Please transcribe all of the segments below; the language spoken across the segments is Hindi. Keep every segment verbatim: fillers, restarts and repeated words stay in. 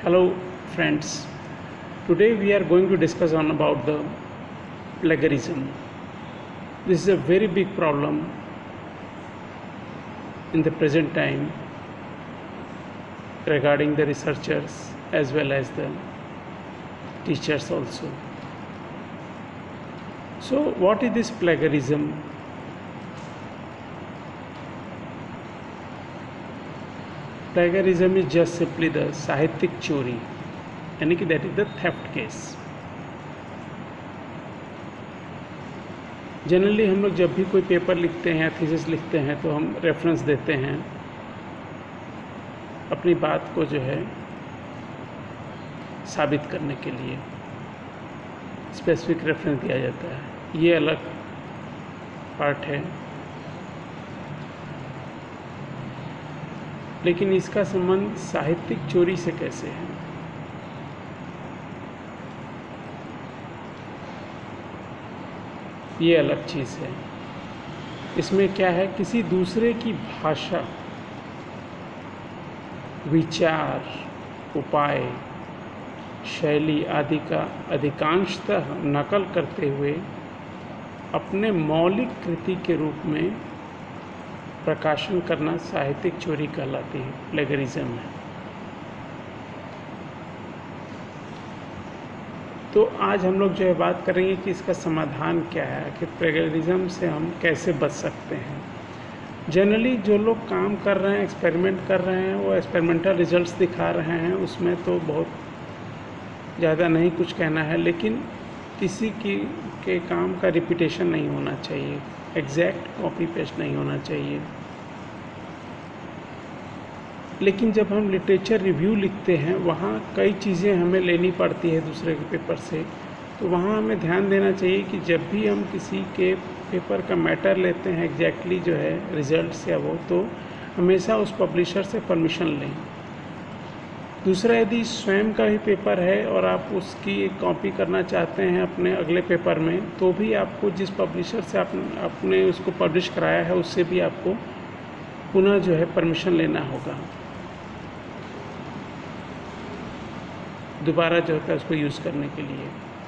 Hello friends, today we are going to discuss on about the plagiarism. This is a very big problem in the present time regarding the researchers as well as the teachers also. So what is this plagiarism? Plagiarism is just simply the साहित्यिक चोरी, यानी कि that is the theft case. Generally हम लोग जब भी कोई पेपर लिखते हैं, थीसिस लिखते हैं, तो हम रेफरेंस देते हैं, अपनी बात को जो है साबित करने के लिए स्पेसिफिक रेफरेंस दिया जाता है. ये अलग पार्ट है, लेकिन इसका संबंध साहित्यिक चोरी से कैसे है? ये अलग चीज़ है. इसमें क्या है, किसी दूसरे की भाषा, विचार, उपाय, शैली आदि का अधिकांशतः नकल करते हुए अपने मौलिक कृति के रूप में प्रकाशन करना साहित्यिक चोरी कहलाती है, प्लेगरिज्म है. तो आज हम लोग जो है बात करेंगे कि इसका समाधान क्या है, कि प्लेगरिज्म से हम कैसे बच सकते हैं. जनरली जो लोग काम कर रहे हैं, एक्सपेरिमेंट कर रहे हैं, वो एक्सपेरिमेंटल रिजल्ट्स दिखा रहे हैं, उसमें तो बहुत ज़्यादा नहीं कुछ कहना है, लेकिन किसी की के काम का रिपीटेशन नहीं होना चाहिए, एग्जैक्ट कॉपी पेस्ट नहीं होना चाहिए. लेकिन जब हम लिटरेचर रिव्यू लिखते हैं, वहाँ कई चीज़ें हमें लेनी पड़ती है दूसरे के पेपर से. तो वहाँ हमें ध्यान देना चाहिए कि जब भी हम किसी के पेपर का मैटर लेते हैं, एग्जैक्टली जो है रिजल्ट्स या वो, तो हमेशा उस पब्लिशर से परमिशन लें. दूसरा, यदि स्वयं का ही पेपर है और आप उसकी एक कॉपी करना चाहते हैं अपने अगले पेपर में, तो भी आपको जिस पब्लिशर से आप आपने उसको पब्लिश कराया है, उससे भी आपको पुनः जो है परमिशन लेना होगा, दोबारा जो है उसको यूज़ करने के लिए.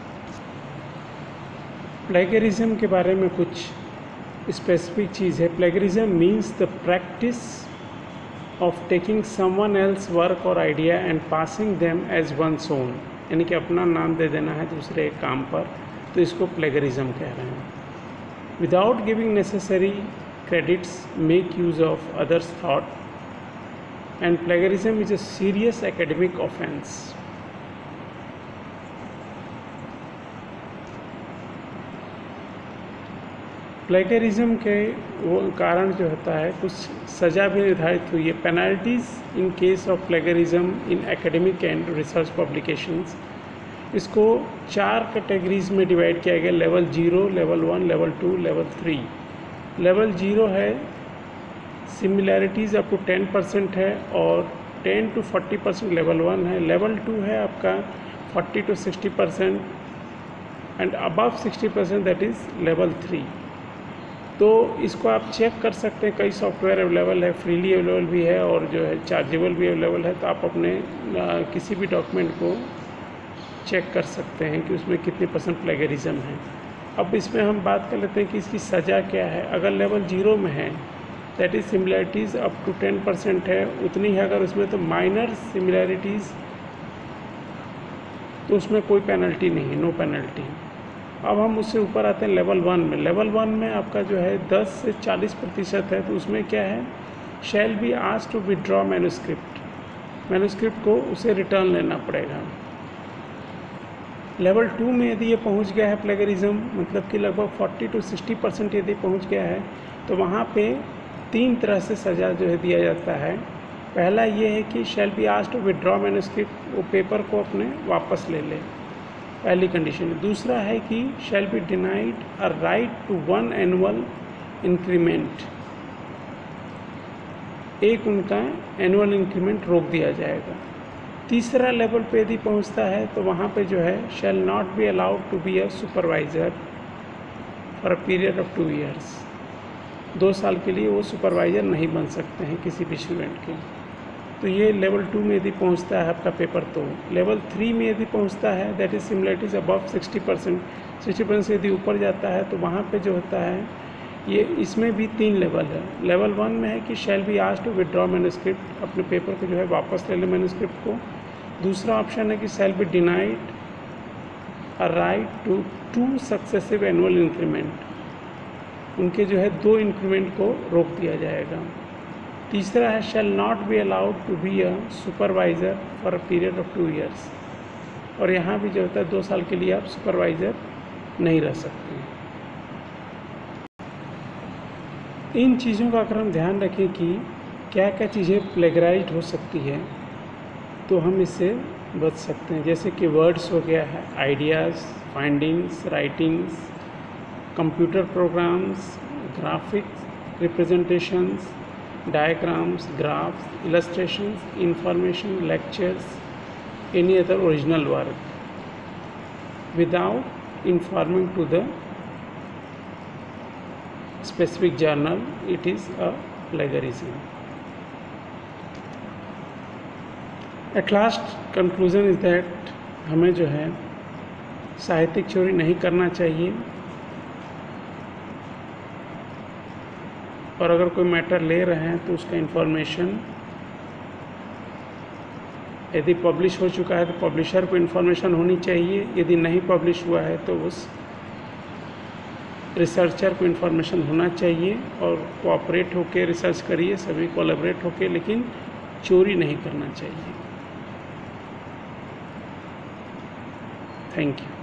प्लेगरिज्म के बारे में कुछ स्पेसिफिक चीज़ है. Plagiarism means the practice of taking someone else's work or idea and passing them as one's own, यानी कि अपना नाम दे देना है दूसरे काम पर, तो इसको प्लेगरिज्म कह रहे हैं. Without giving necessary credits, make use of others thought, and plagiarism is a serious academic offence. Plagiarism के वो कारण जो होता है, कुछ सज़ा भी निर्धारित हुई है. Penalties in case of plagiarism in academic and research publications. इसको चार कैटेगरीज में डिवाइड किया गया. Level zero, level one, level two, level three. Level zero है similarities up to ten percent है, और ten to forty percent level one है. लेवल टू है आपका forty to sixty percent, and above sixty percent that is level three. तो इसको आप चेक कर सकते हैं. कई सॉफ्टवेयर अवेलेबल है, फ्रीली अवेलेबल भी है, और जो है चार्जेबल भी अवेलेबल है. तो आप अपने आ, किसी भी डॉक्यूमेंट को चेक कर सकते हैं कि उसमें कितने परसेंट प्लेगरिज्म है. अब इसमें हम बात कर लेते हैं कि इसकी सज़ा क्या है. अगर लेवल जीरो में है, that is similarities up to ten percent है, उतनी है. अगर उसमें तो माइनर सिमिलैरिटीज़, तो उसमें कोई पेनल्टी नहीं है, नो पेनल्टी. अब हम उससे ऊपर आते हैं लेवल वन में. लेवल वन में आपका जो है दस से चालीस प्रतिशत है. तो उसमें क्या है, shall be asked to withdraw manuscript. Manuscript को उसे रिटर्न लेना पड़ेगा. लेवल टू में यदि ये पहुंच गया है प्लेगरिज्म, मतलब कि लगभग फोर्टी टू सिक्सटी परसेंट यदि पहुंच गया है, तो वहाँ पे तीन तरह से सज़ा जो है दिया जाता है. पहला ये है कि shall be asked to withdraw manuscript, वो पेपर को अपने वापस ले ले, पहली कंडीशन. दूसरा है कि shall be denied a right to one annual increment, एक उनका एनुअल इंक्रीमेंट रोक दिया जाएगा. तीसरा लेवल पे यदि पहुंचता है, तो वहाँ पे जो है shall not be allowed to be a supervisor for a period of two years. दो साल के लिए वो सुपरवाइज़र नहीं बन सकते हैं किसी भी स्टूडेंट के. तो ये लेवल टू में यदि पहुंचता है आपका पेपर, तो लेवल थ्री में यदि पहुंचता है that is similarities above sixty percent, sixty percent से यदि ऊपर जाता है तो वहाँ पे जो होता है ये, इसमें भी तीन लेवल है। लेवल वन में है कि shall be asked to withdraw manuscript, अपने पेपर को जो है वापस ले ले मैन्युस्क्रिप्ट को। दूसरा ऑप्शन है कि shall be denied a right to two successive annual increment, उनके जो है दो इंक्रीमेंट को रोक दिया जाएगा। तीसरा है shall not be allowed to be a supervisor for a period of two years, और यहाँ भी जो होता है दो साल के लिए आप सुपरवाइज़र नहीं रह सकते। इन चीज़ों का अगर हम ध्यान रखें कि क्या क्या चीज़ें प्लेगराइज्ड हो सकती है तो हम इससे बच सकते हैं, जैसे कि वर्ड्स हो गया है, ideas, findings, writings, computer programs, graphics representations, diagrams, graphs, illustrations, information, lectures, any other original work without informing to the specific journal, it is a plagiarism. At last conclusion is that हमें जो है साहित्यिक चोरी नहीं करना चाहिए, और अगर कोई मैटर ले रहे हैं तो उसका इन्फॉर्मेशन यदि पब्लिश हो चुका है तो पब्लिशर को इन्फॉर्मेशन होनी चाहिए, यदि नहीं पब्लिश हुआ है तो उस रिसर्चर को इन्फॉर्मेशन होना चाहिए, और कोऑपरेट होकर रिसर्च करिए, सभी कोलैबोरेट होकर, लेकिन चोरी नहीं करना चाहिए। Thank you.